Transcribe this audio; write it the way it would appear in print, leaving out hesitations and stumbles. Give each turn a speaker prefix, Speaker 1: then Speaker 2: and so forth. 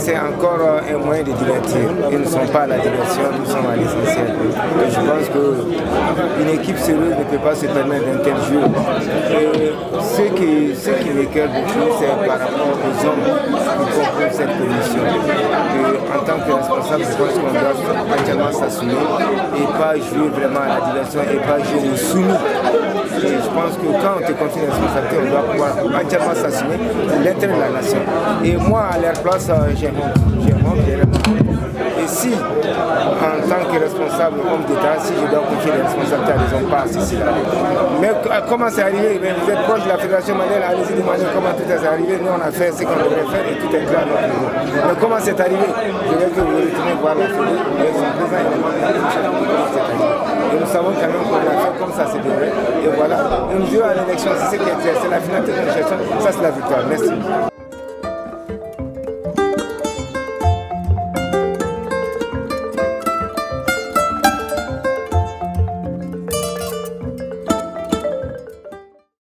Speaker 1: c'est encore un moyen de divertir. Ils ne sont pas à la diversion, nous sommes à l'essentiel. Je pense qu'une équipe sérieuse ne peut pas se permettre d'un tel jeu. Et ce qui m'écoeure beaucoup, c'est par rapport aux hommes qui comprennent cette commission. En tant que responsable, je pense qu'on doit entièrement s'assumer et pas jouer vraiment à la diversion et pas jouer au soumis. Et je pense que quand on te confie une responsabilité, on doit pouvoir entièrement s'assumer pour l'intérêt de la nation. Et moi, à leur place, j'ai honte. Et si, en tant que responsable, homme d'État, si je dois confier les responsabilités à des hommes, pas à ceci là. Mais comment c'est arrivé? Vous êtes proche de la Fédération malienne, allez-y demander comment tout est arrivé. Nous, on a fait ce qu'on devrait faire et tout est clair à notre niveau. Mais comment c'est arrivé? Je veux que vous retournez voir la Fédération, mais son président est comment c'est arrivé. Et nous savons quand même qu'on a fait comme ça se devrait. Et voilà, et nous irons à l'élection, c'est ce qui est clair, c'est la finalité de la gestion, ça c'est la victoire. Merci.